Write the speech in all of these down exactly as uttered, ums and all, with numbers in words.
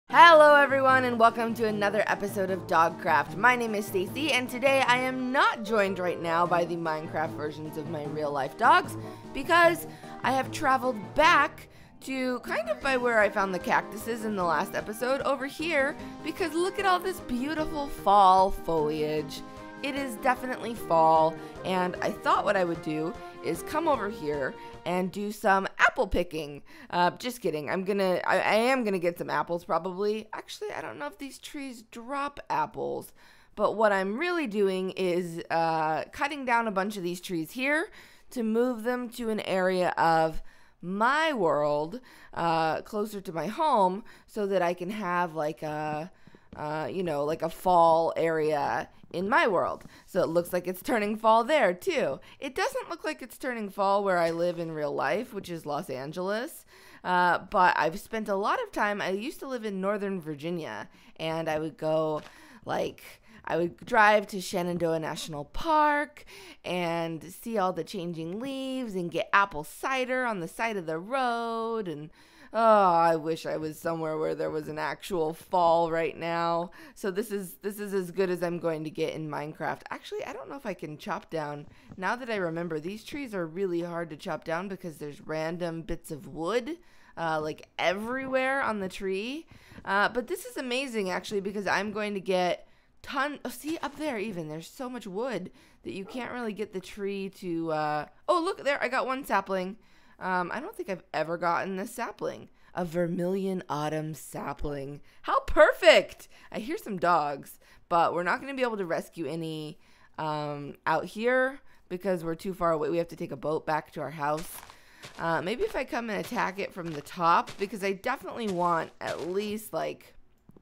Hello everyone and welcome to another episode of Dogcraft. My name is Stacy and today I am not joined right now by the Minecraft versions of my real life dogs because I have traveled back to kind of by where I found the cactuses in the last episode over here because look at all this beautiful fall foliage. It is definitely fall and I thought what I would do is come over here and do some apple picking. Uh, just kidding. I'm gonna, I, I am gonna get some apples probably. Actually, I don't know if these trees drop apples, but what I'm really doing is uh, cutting down a bunch of these trees here to move them to an area of my world, uh, closer to my home, so that I can have like a, uh, you know, like a fall area in my world. So it looks like it's turning fall there too. It doesn't look like it's turning fall where I live in real life, which is Los Angeles. Uh, but I've spent a lot of time, I used to live in Northern Virginia, and I would go like, I would drive to Shenandoah National Park and see all the changing leaves and get apple cider on the side of the road. And oh, I wish I was somewhere where there was an actual fall right now. So this is this is as good as I'm going to get in Minecraft. Actually, I don't know if I can chop down. Now that I remember, these trees are really hard to chop down because there's random bits of wood uh, like everywhere on the tree. Uh, but this is amazing actually because I'm going to get ton. Oh, see up there even there's so much wood that you can't really get the tree to. Uh, oh, look there! I got one sapling. Um, I don't think I've ever gotten a sapling. A Vermilion Autumn sapling. How perfect! I hear some dogs, but we're not going to be able to rescue any um, out here because we're too far away. We have to take a boat back to our house. Uh, maybe if I come and attack it from the top, because I definitely want at least like,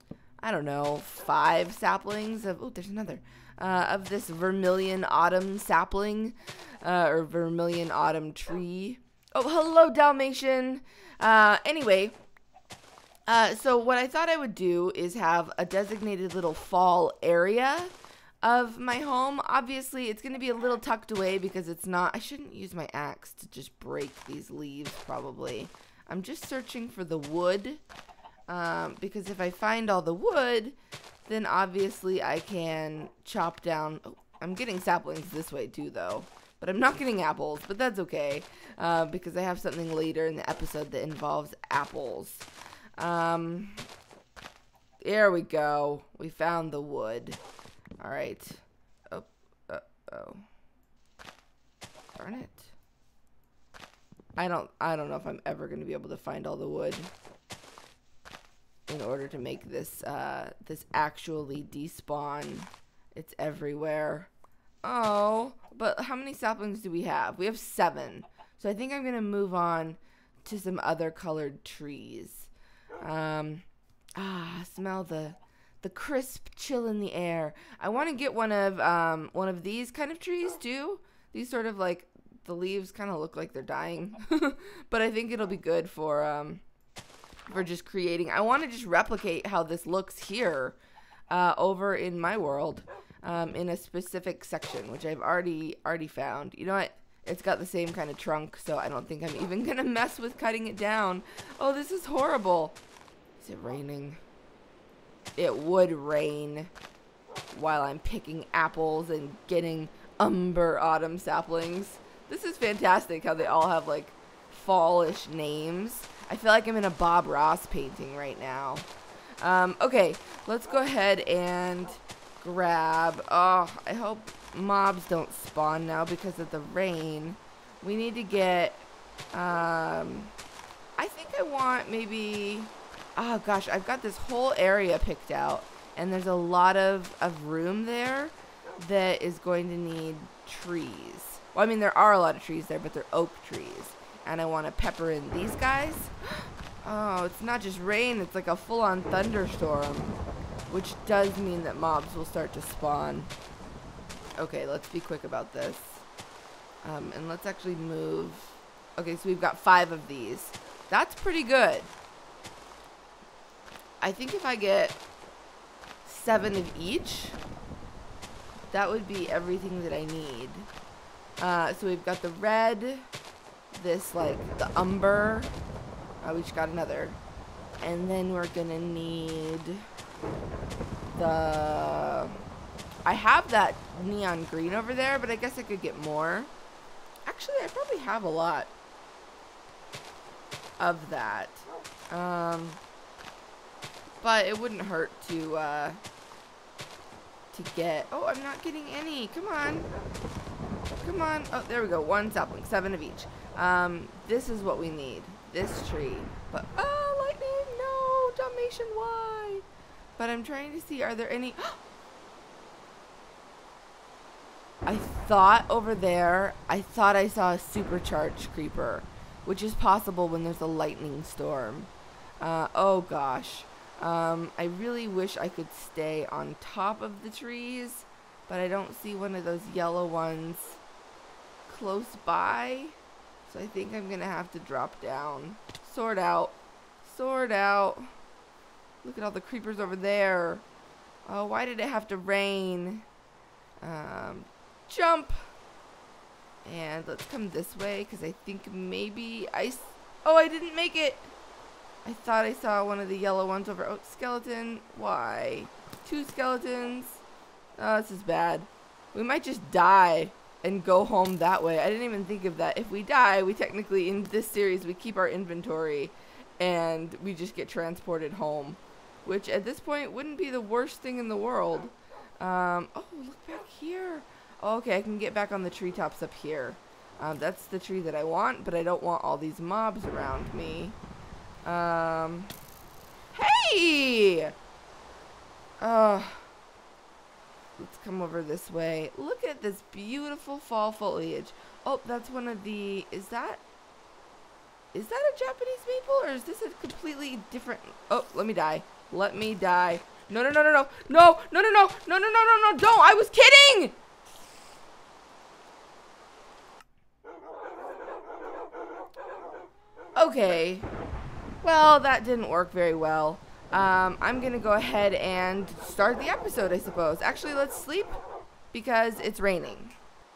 I don't know, five saplings of, oh, there's another, uh, of this Vermilion Autumn sapling, uh, or Vermilion Autumn tree. Oh, hello, Dalmatian. Uh, anyway, uh, so what I thought I would do is have a designated little fall area of my home. Obviously, it's going to be a little tucked away because it's not, I shouldn't use my axe to just break these leaves, probably. I'm just searching for the wood, um, because if I find all the wood, then obviously I can chop down. Oh, I'm getting saplings this way too, though. But I'm not getting apples, but that's okay, uh, because I have something later in the episode that involves apples. Um, there we go. We found the wood. All right. Oh, uh, oh. Darn it. I don't, I don't know if I'm ever going to be able to find all the wood in order to make this, uh, this actually despawn. It's everywhere. Oh, but how many saplings do we have? We have seven. So I think I'm going to move on to some other colored trees. Um, ah, smell the the crisp chill in the air. I want to get one of um one of these kind of trees too. These sort of like the leaves kind of look like they're dying. But I think it'll be good for um for just creating. I want to just replicate how this looks here uh over in my world. Um, in a specific section, which I've already already found. You know what? It's got the same kind of trunk, so I don't think I'm even gonna mess with cutting it down. Oh, this is horrible. Is it raining? It would rain while I'm picking apples and getting umber autumn saplings. This is fantastic how they all have like fallish names. I feel like I'm in a Bob Ross painting right now. Um, okay, let's go ahead and grab. Oh, I hope mobs don't spawn now because of the rain. We need to get um I think I want maybe, oh gosh, I've got this whole area picked out and there's a lot of, of room there that is going to need trees. Well, I mean there are a lot of trees there, but they're oak trees, and I want to pepper in these guys. Oh, it's not just rain, it's like a full-on thunderstorm, which does mean that mobs will start to spawn. Okay, let's be quick about this. Um, and let's actually move. Okay, so we've got five of these. That's pretty good. I think if I get seven of each, that would be everything that I need. Uh, so we've got the red, this like the umber. Oh, we just got another. And then we're gonna need the... I have that neon green over there, but I guess I could get more. Actually, I probably have a lot of that. Um, but it wouldn't hurt to, uh, to get... Oh, I'm not getting any. Come on. Come on. Oh, there we go. One sapling. Seven of each. Um, this is what we need. This tree. But, oh, lightning. No. Dalmatian, why? But I'm trying to see, are there any... I thought over there, I thought I saw a supercharged creeper, which is possible when there's a lightning storm. Uh, oh gosh. Um, I really wish I could stay on top of the trees, but I don't see one of those yellow ones close by. So I think I'm gonna have to drop down. Sort out. Sort out. Look at all the creepers over there. Oh, why did it have to rain? Um... Jump, and let's come this way because I think maybe I s oh I didn't make it. I thought I saw one of the yellow ones over. Oh, skeleton. Why? Two skeletons. Oh, this is bad. We might just die and go home that way. I didn't even think of that. If we die, we technically in this series we keep our inventory and we just get transported home, which at this point wouldn't be the worst thing in the world. Um, oh, look back here. Oh, okay, I can get back on the treetops up here. Um, that's the tree that I want, but I don't want all these mobs around me. Um, hey! Uh, let's come over this way. Look at this beautiful fall foliage. Oh, that's one of the... Is that... Is that a Japanese maple, or is this a completely different... Oh, let me die. Let me die. No, no, no, no, no. No, no, no, no. No, no, no, no, no. Don't. I was kidding! Okay, well, that didn't work very well. Um, I'm gonna go ahead and start the episode, I suppose. Actually, let's sleep because it's raining.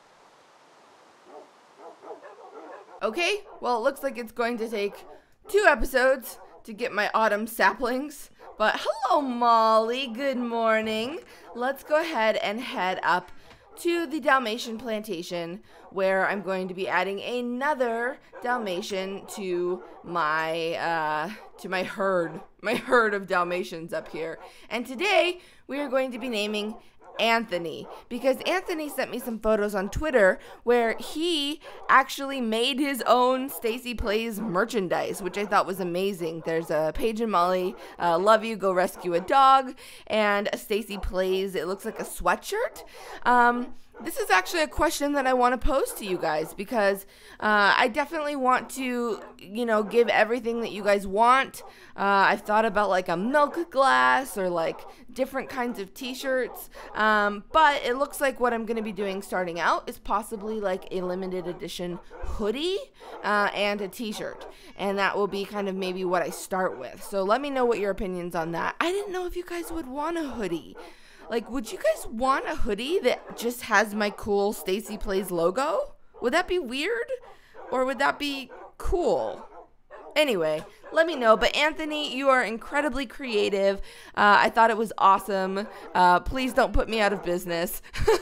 Okay, well, it looks like it's going to take two episodes to get my autumn saplings. But hello, Molly. Good morning. Let's go ahead and head up to the Dalmatian plantation, where I'm going to be adding another Dalmatian to my uh, to my herd, my herd of Dalmatians up here. And today we are going to be naming Anthony, because Anthony sent me some photos on Twitter where he actually made his own Stacy Plays merchandise, which I thought was amazing. There's a Paige and Molly, uh, love you, go rescue a dog, and a Stacy Plays, it looks like a sweatshirt. Um, this is actually a question that I want to pose to you guys, because uh, I definitely want to, you know, give everything that you guys want. Uh, I've thought about like a milk glass or like different kinds of t-shirts, um, but it looks like what I'm going to be doing starting out is possibly like a limited edition hoodie uh, and a t-shirt, and that will be kind of maybe what I start with. So let me know what your opinions on that. I didn't know if you guys would want a hoodie. Like, would you guys want a hoodie that just has my cool Stacy Plays logo? Would that be weird? Or would that be cool? Anyway, let me know. But Anthony, you are incredibly creative. Uh, I thought it was awesome. Uh, please don't put me out of business.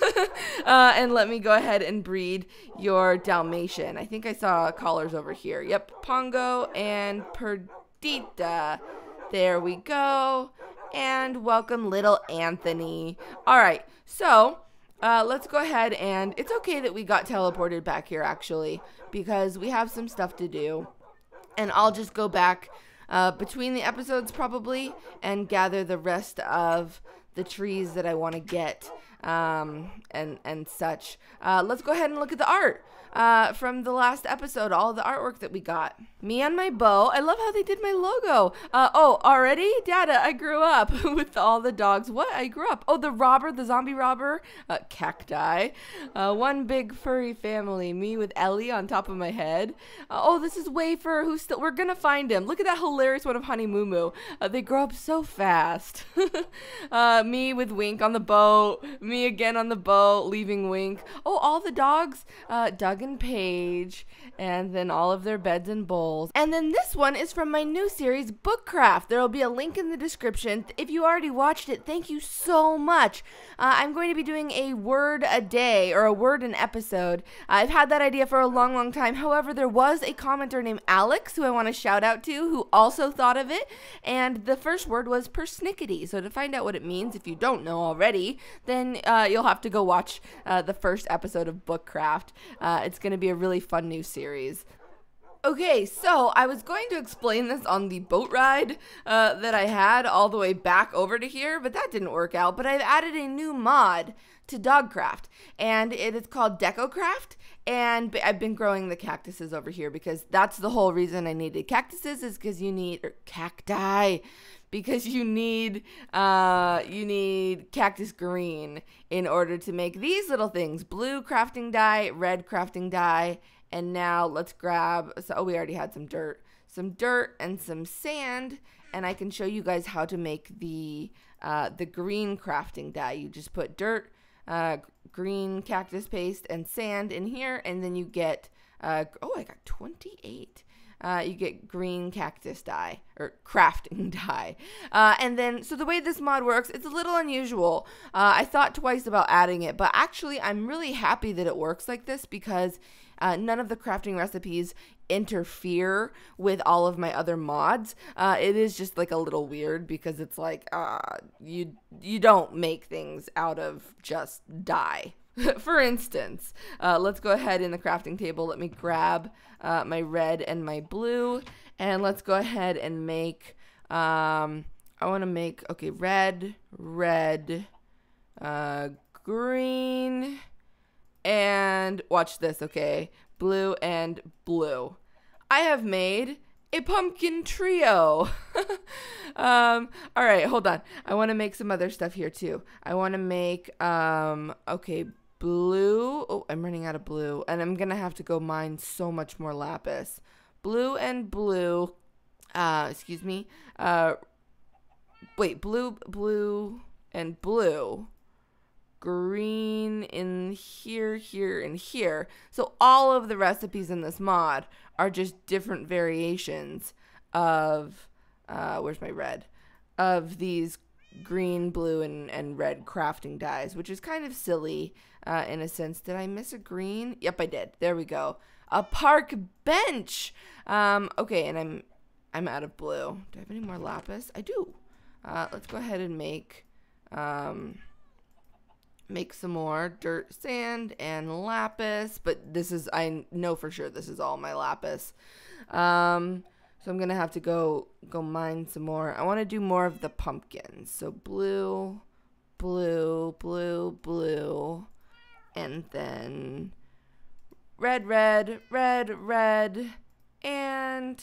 uh, and let me go ahead and breed your Dalmatian. I think I saw collars over here. Yep, Pongo and Perdita. There we go. And welcome little Anthony. All right, so uh, let's go ahead, and it's okay that we got teleported back here actually, because we have some stuff to do. And I'll just go back uh, between the episodes probably and gather the rest of the trees that I want to get um, and, and such. Uh, let's go ahead and look at the art uh, from the last episode, all the artwork that we got. Me on my bow. I love how they did my logo. Uh, oh, already? Dada, I grew up with all the dogs. What? I grew up. Oh, the robber, the zombie robber. Uh, cacti. Uh, one big furry family. Me with Ellie on top of my head. Uh, oh, this is Wafer, who's still... We're gonna find him. Look at that hilarious one of Honey Moo Moo. Uh, they grow up so fast. uh, me with Wink on the boat. Me again on the boat, leaving Wink. Oh, all the dogs, uh, Doug and Paige, and then all of their beds and bowls. And then this one is from my new series, Bookcraft. There will be a link in the description. If you already watched it, thank you so much. Uh, I'm going to be doing a word a day, or a word an episode. I've had that idea for a long, long time. However, there was a commenter named Alex, who I want to shout out to, who also thought of it. And the first word was persnickety. So to find out what it means, if you don't know already, then uh, you'll have to go watch uh, the first episode of Bookcraft. Uh, it's going to be a really fun new series. Okay, so I was going to explain this on the boat ride uh, that I had all the way back over to here, but that didn't work out. But I've added a new mod to Dogcraft, and it is called DecoCraft, and I've been growing the cactuses over here because that's the whole reason I needed cactuses, is because you need, or cacti, because you need, uh, you need cactus green in order to make these little things: blue crafting dye, red crafting dye. And now let's grab, so, oh, we already had some dirt, some dirt and some sand, and I can show you guys how to make the, uh, the green crafting dye. You just put dirt, uh, green cactus paste, and sand in here, and then you get, uh, oh, I got twenty-eight. Uh, you get green cactus dye, or crafting dye. Uh, and then, so the way this mod works, it's a little unusual. Uh, I thought twice about adding it, but actually I'm really happy that it works like this, because uh, none of the crafting recipes interfere with all of my other mods. Uh, it is just like a little weird, because it's like, uh, you, you don't make things out of just dye. For instance, uh, let's go ahead in the crafting table. Let me grab uh, my red and my blue, and let's go ahead and make, um, I want to make, okay, red, red, uh, green, and watch this, okay, blue and blue. I have made a pumpkin trio. um, all right, hold on. I want to make some other stuff here too. I want to make, um, okay, blue. Oh, I'm running out of blue, and I'm gonna have to go mine so much more lapis. Blue and blue. Uh, excuse me. Uh, wait, blue, blue, and blue. Green in here, here, and here. So all of the recipes in this mod are just different variations of, uh, where's my red? Of these green, blue, and, and red crafting dyes, which is kind of silly uh, in a sense. Did I miss a green? Yep, I did. There we go. A park bench. Um, okay, and I'm I'm out of blue. Do I have any more lapis? I do. Uh, let's go ahead and make um, make some more dirt, sand, and lapis. But this is, I know for sure this is all my lapis. Um, So I'm going to have to go go mine some more. I want to do more of the pumpkins. So blue, blue, blue, blue, and then red, red, red, red, and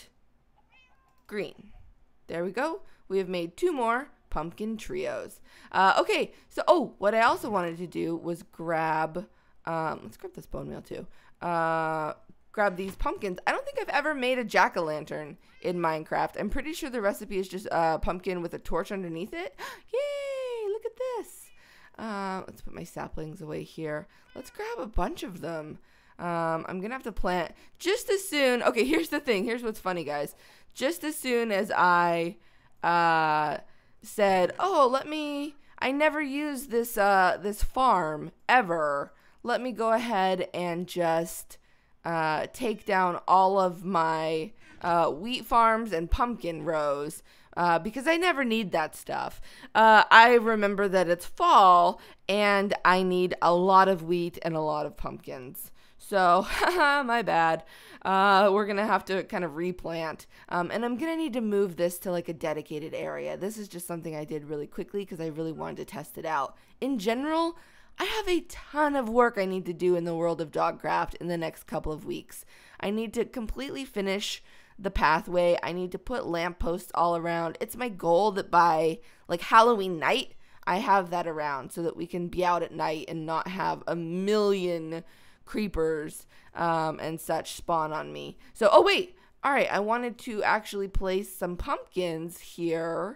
green. There we go. We have made two more pumpkin trios. Uh, okay, so, oh, what I also wanted to do was grab, um, let's grab this bone meal too. Uh... grab these pumpkins. I don't think I've ever made a jack-o'-lantern in Minecraft. I'm pretty sure the recipe is just a pumpkin with a torch underneath it. Yay! Look at this. Uh, let's put my saplings away here. Let's grab a bunch of them. Um, I'm gonna have to plant just as soon. Okay, here's the thing. Here's what's funny, guys. Just as soon as I uh, said, "Oh, let me," I never used this uh, this farm ever. Let me go ahead and just Uh, take down all of my uh, wheat farms and pumpkin rows uh, because I never need that stuff. Uh, I remember that it's fall and I need a lot of wheat and a lot of pumpkins. So, my bad. Uh, we're going to have to kind of replant. Um, and I'm going to need to move this to like a dedicated area. This is just something I did really quickly because I really wanted to test it out. In general, I have a ton of work I need to do in the world of Dogcraft in the next couple of weeks. I need to completely finish the pathway. I need to put lampposts all around. It's my goal that by like Halloween night, I have that around so that we can be out at night and not have a million creepers um, and such spawn on me. So, oh wait, all right, I wanted to actually place some pumpkins here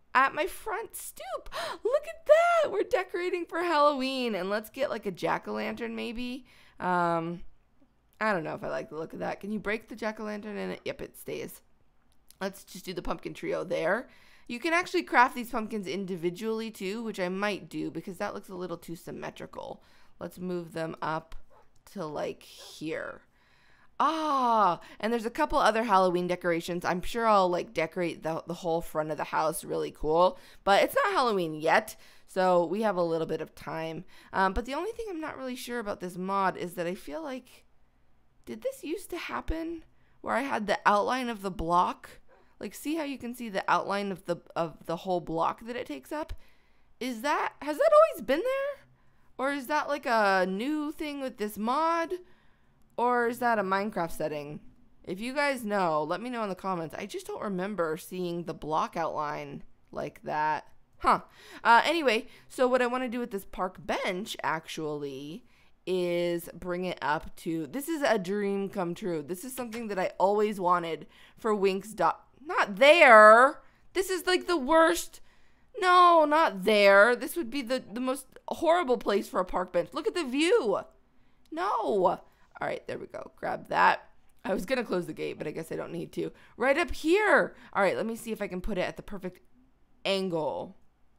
at my front stoop. Look at that. We're decorating for Halloween. And let's get like a jack-o'-lantern maybe. Um, I don't know if I like the look of that. Can you break the jack-o'-lantern in it? Yep, it stays. Let's just do the pumpkin trio there. You can actually craft these pumpkins individually too, which I might do because that looks a little too symmetrical. Let's move them up to like here. Ah, and there's a couple other Halloween decorations. I'm sure I'll like decorate the, the whole front of the house really cool, but it's not Halloween yet, so we have a little bit of time. Um, but the only thing I'm not really sure about this mod is that I feel like, did this used to happen where I had the outline of the block? Like, see how you can see the outline of the of the whole block that it takes up? Is that, has that always been there? Or is that like a new thing with this mod? Or is that a Minecraft setting? If you guys know, let me know in the comments. I just don't remember seeing the block outline like that. Huh. Uh, anyway, so what I want to do with this park bench, actually, is bring it up to... This is a dream come true. This is something that I always wanted for Winx dot... Not there! This is like the worst... No, not there. This would be the, the most horrible place for a park bench. Look at the view. No. All right, there we go. Grab that. I was going to close the gate, but I guess I don't need to. Right up here. All right, let me see if I can put it at the perfect angle.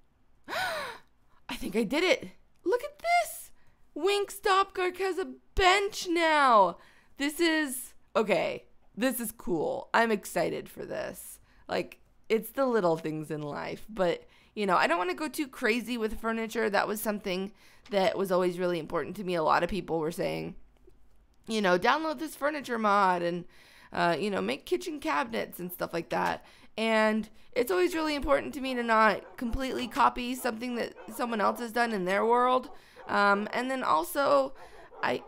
I think I did it. Look at this. Winx Dopgark has a bench now. This is, okay, this is cool. I'm excited for this. Like, it's the little things in life, but, you know, I don't want to go too crazy with furniture. That was something that was always really important to me. A lot of people were saying, you know, download this furniture mod and, uh, you know, make kitchen cabinets and stuff like that. And it's always really important to me to not completely copy something that someone else has done in their world. Um, and then also, I,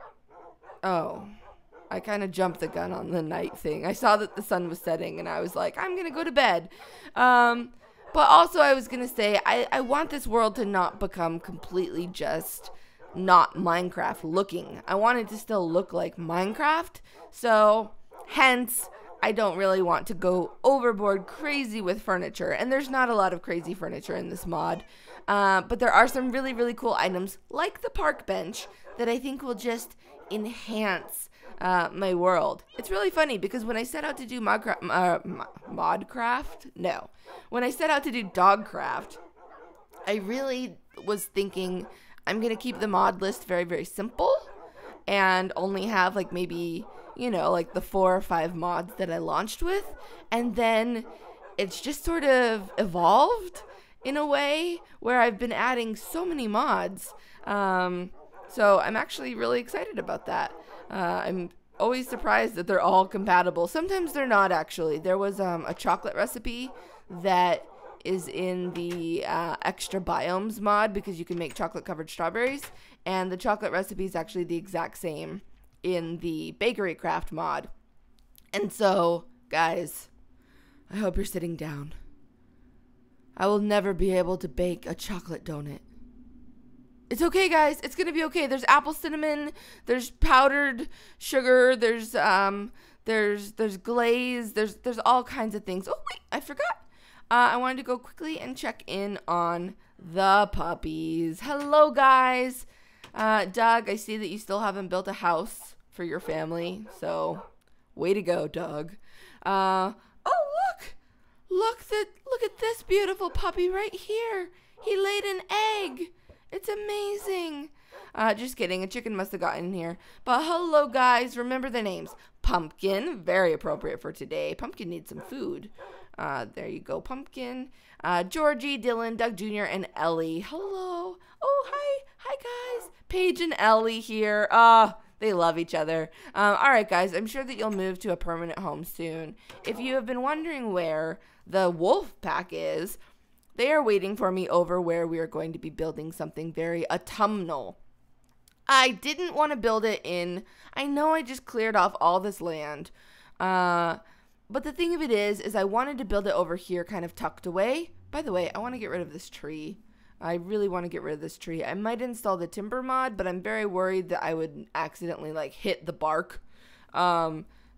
oh, I kind of jumped the gun on the night thing. I saw that the sun was setting and I was like, I'm going to go to bed. Um, but also I was going to say, I, I want this world to not become completely just not Minecraft looking. I want it to still look like Minecraft. So hence, I don't really want to go overboard crazy with furniture. And there's not a lot of crazy furniture in this mod. Uh, but there are some really, really cool items like the park bench that I think will just enhance uh, my world. It's really funny because when I set out to do Modcraft, uh, Modcraft? No. When I set out to do Dogcraft, I really was thinking I'm going to keep the mod list very, very simple and only have like maybe, you know, like the four or five mods that I launched with. And then it's just sort of evolved in a way where I've been adding so many mods. Um, so I'm actually really excited about that. Uh, I'm always surprised that they're all compatible. Sometimes they're not, actually. There was um, a chocolate recipe that is in the uh, extra biomes mod because you can make chocolate covered strawberries, and the chocolate recipe is actually the exact same in the bakery craft mod. And so, guys, I hope you're sitting down. I will never be able to bake a chocolate donut. It's okay, guys. It's gonna be okay. There's apple cinnamon, there's powdered sugar, there's um there's there's glaze, there's there's all kinds of things. Oh wait, I forgot. Uh, I wanted to go quickly and check in on the puppies. Hello, guys. Uh, Doug, I see that you still haven't built a house for your family, so way to go, Doug. Uh, oh, look. Look, that, look at this beautiful puppy right here. He laid an egg. It's amazing. Uh, just kidding. A chicken must have gotten in here. But hello, guys. Remember the names. Pumpkin, very appropriate for today. Pumpkin needs some food. Uh, there you go, Pumpkin. Uh, Georgie, Dylan, Doug Junior, and Ellie. Hello. Oh, hi. Hi, guys. Paige and Ellie here. Ah, uh, they love each other. Um, all right, guys. I'm sure that you'll move to a permanent home soon. If you have been wondering where the wolf pack is, they are waiting for me over where we are going to be building something very autumnal. I didn't want to build it in, I know I just cleared off all this land, uh, but the thing of it is, is I wanted to build it over here kind of tucked away. By the way, I want to get rid of this tree. I really want to get rid of this tree. I might install the timber mod, but I'm very worried that I would accidentally like hit the bark. Um,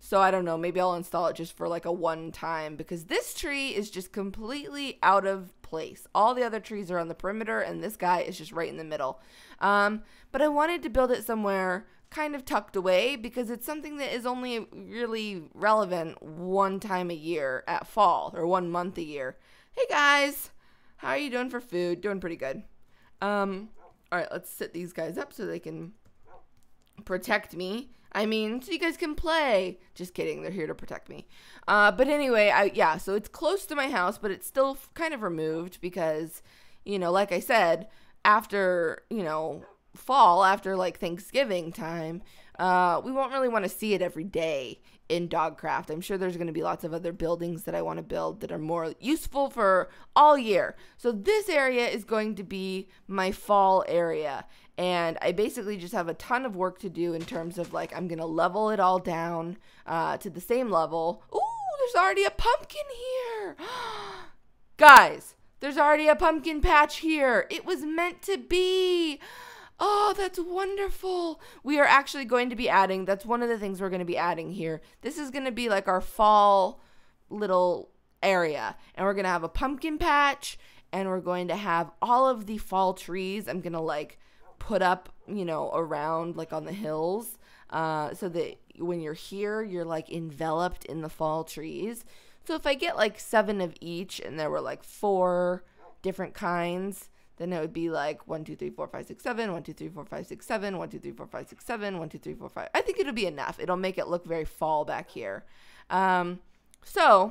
So I don't know, maybe I'll install it just for like a one time, because this tree is just completely out of place. All the other trees are on the perimeter and this guy is just right in the middle. Um, but I wanted to build it somewhere kind of tucked away, because it's something that is only really relevant one time a year at fall, or one month a year. Hey guys, how are you doing for food? Doing pretty good. Um, all right, let's sit these guys up so they can protect me. I mean, so you guys can play. Just kidding. They're here to protect me. Uh, but anyway, I yeah, so it's close to my house, but it's still kind of removed because, you know, like I said, after, you know, fall, after like Thanksgiving time, uh, we won't really want to see it every day in Dogcraft. I'm sure there's going to be lots of other buildings that I want to build that are more useful for all year. So this area is going to be my fall area. And I basically just have a ton of work to do in terms of, like, I'm going to level it all down uh, to the same level. Ooh, there's already a pumpkin here. Guys, there's already a pumpkin patch here. It was meant to be. Oh, that's wonderful. We are actually going to be adding, that's one of the things we're going to be adding here. This is going to be like our fall little area. And we're going to have a pumpkin patch, and we're going to have all of the fall trees. I'm going to, like, put up, you know, around, like, on the hills, uh, so that when you're here, you're, like, enveloped in the fall trees. So if I get, like, seven of each, and there were, like, four different kinds, then it would be, like, one, two, three, four, five, six, seven, one, two, three, four, five, six, seven, one, two, three, four, five, six, seven, one, two, three, four, five. I think it'll be enough. It'll make it look very fall back here. Um, so,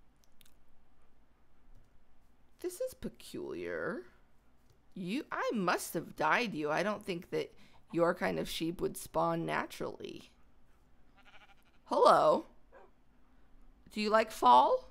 this is peculiar. You, I must have dyed you. I don't think that your kind of sheep would spawn naturally. Hello. Do you like fall?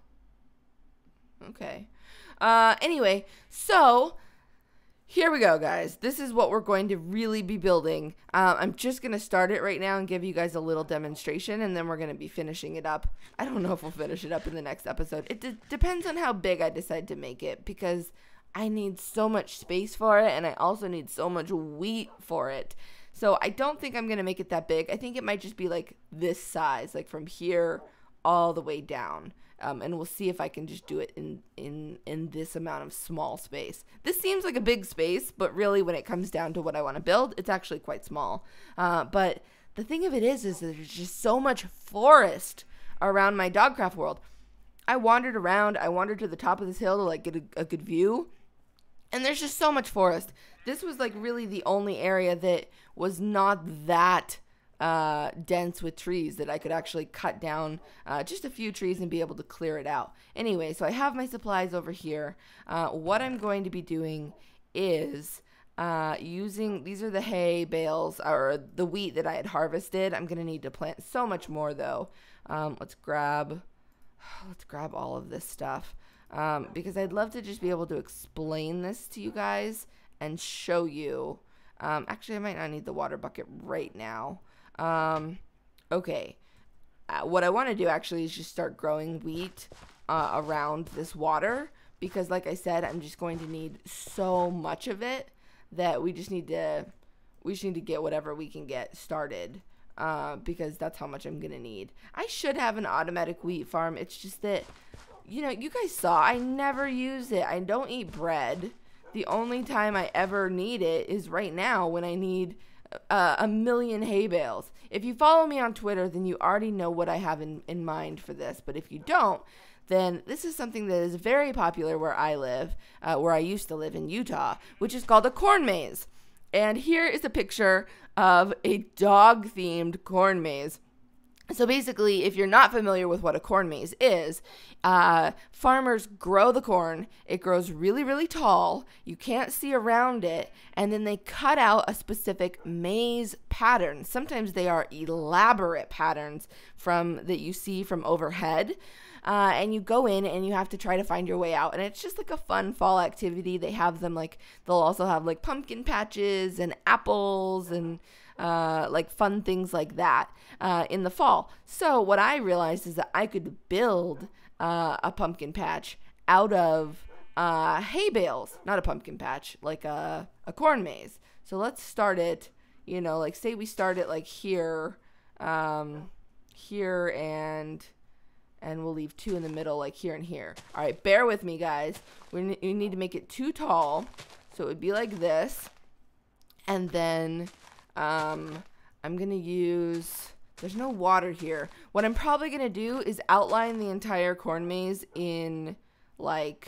Okay. Uh, anyway, so here we go, guys. This is what we're going to really be building. Uh, I'm just going to start it right now and give you guys a little demonstration, and then we're going to be finishing it up. I don't know if we'll finish it up in the next episode. It de- depends on how big I decide to make it, because I need so much space for it, and I also need so much wheat for it. So I don't think I'm going to make it that big. I think it might just be like this size, like from here all the way down. Um, and we'll see if I can just do it in, in, in this amount of small space. This seems like a big space, but really when it comes down to what I want to build, it's actually quite small. Uh, but the thing of it is, is that there's just so much forest around my Dogcraft world. I wandered around. I wandered to the top of this hill to like get a, a good view. And there's just so much forest. This was like really the only area that was not that uh, dense with trees that I could actually cut down uh, just a few trees and be able to clear it out. Anyway, so I have my supplies over here. Uh, what I'm going to be doing is uh, using, these are the hay bales or the wheat that I had harvested. I'm going to need to plant so much more though. Um, let's grab, let's grab all of this stuff. Um, because I'd love to just be able to explain this to you guys and show you. Um, actually, I might not need the water bucket right now. Um, okay. Uh, what I want to do actually is just start growing wheat uh, around this water. Because like I said, I'm just going to need so much of it that we just need to, we just need to get whatever we can get started. Uh, because that's how much I'm going to need. I should have an automatic wheat farm. It's just that, you know, you guys saw, I never use it. I don't eat bread. The only time I ever need it is right now when I need uh, a million hay bales. If you follow me on Twitter, then you already know what I have in, in mind for this. But if you don't, then this is something that is very popular where I live, uh, where I used to live in Utah, which is called a corn maze. And here is a picture of a dog-themed corn maze. So basically, if you're not familiar with what a corn maze is, uh, farmers grow the corn. It grows really, really tall. You can't see around it. And then they cut out a specific maze pattern. Sometimes they are elaborate patterns from that you see from overhead. Uh, and you go in and you have to try to find your way out. And it's just like a fun fall activity. They have them like, they'll also have like pumpkin patches and apples and uh, like fun things like that uh, in the fall. So what I realized is that I could build uh, a pumpkin patch out of uh, hay bales, not a pumpkin patch, like a, a corn maze. So let's start it, you know, like say we start it like here. Um, here and and we'll leave two in the middle, like here and here. All right, bear with me, guys. We, we need to make it too tall, so it would be like this. And then um, I'm gonna use, there's no water here. What I'm probably gonna do is outline the entire corn maze in like,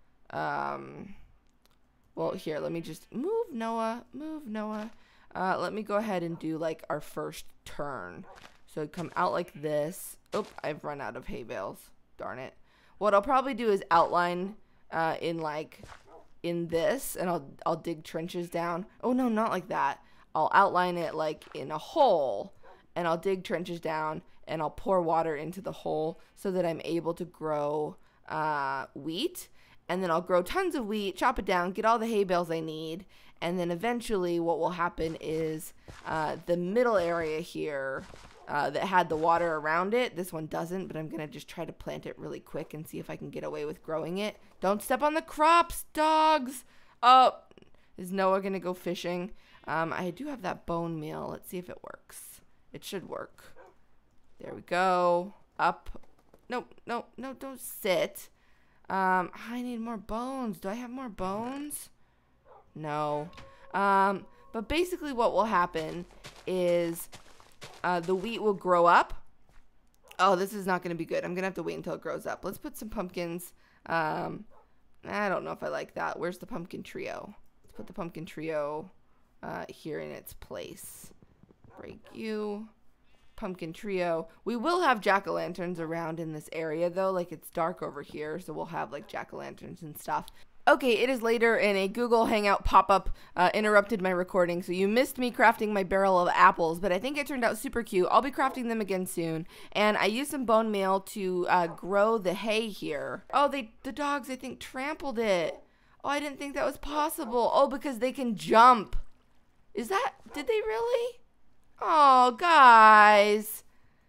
um, well, here, let me just move Noah, move Noah. Uh, let me go ahead and do like our first turn. So it'd come out like this. Oh, I've run out of hay bales. Darn it. What I'll probably do is outline uh, in like in this, and I'll I'll dig trenches down. Oh no, not like that. I'll outline it like in a hole, and I'll dig trenches down, and I'll pour water into the hole so that I'm able to grow uh, wheat. And then I'll grow tons of wheat, chop it down, get all the hay bales I need, and then eventually what will happen is uh, the middle area here uh, that had the water around it, this one doesn't, but I'm going to just try to plant it really quick and see if I can get away with growing it. Don't step on the crops, dogs! Oh, is Noah going to go fishing? Um, I do have that bone meal. Let's see if it works. It should work. There we go. Up. Nope, nope, no, don't sit. Um, I need more bones. Do I have more bones? No. Um, but basically what will happen is uh, the wheat will grow up. Oh, this is not going to be good. I'm going to have to wait until it grows up. Let's put some pumpkins. Um, I don't know if I like that. Where's the pumpkin trio? Let's put the pumpkin trio uh, here in its place. Break you. Pumpkin trio. We will have jack-o'-lanterns around in this area though, like it's dark over here, so we'll have like jack-o'-lanterns and stuff. Okay, it is later and a Google Hangout pop-up uh, interrupted my recording, so you missed me crafting my barrel of apples, but I think it turned out super cute. I'll be crafting them again soon, and I used some bone meal to uh, grow the hay here. Oh, they the dogs I think trampled it. Oh, I didn't think that was possible. Oh, because they can jump. Is that, did they really? Oh, guys.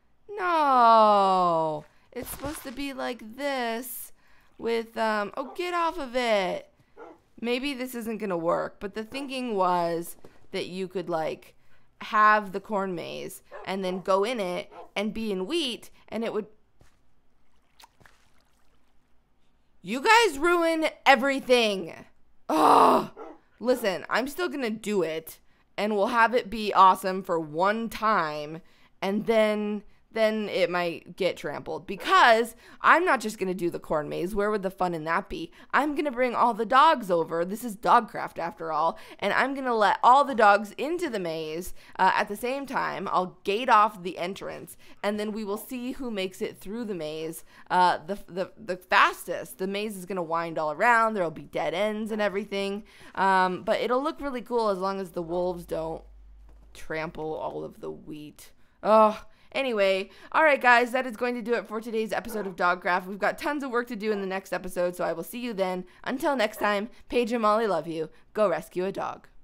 No. It's supposed to be like this with, um, oh, get off of it. Maybe this isn't going to work, but the thinking was that you could, like, have the corn maze and then go in it and be in wheat, and it would... You guys ruin everything. Oh, listen, I'm still going to do it. And we'll have it be awesome for one time, and then then it might get trampled. Because I'm not just going to do the corn maze. Where would the fun in that be? I'm going to bring all the dogs over. This is Dogcraft after all. And I'm going to let all the dogs into the maze uh, at the same time. I'll gate off the entrance, and then we will see who makes it through the maze uh, the, the, the fastest. The maze is going to wind all around. There will be dead ends and everything. Um, but it'll look really cool as long as the wolves don't trample all of the wheat. Oh, anyway, all right, guys, that is going to do it for today's episode of Dogcraft. We've got tons of work to do in the next episode, so I will see you then. Until next time, Paige and Molly love you. Go rescue a dog.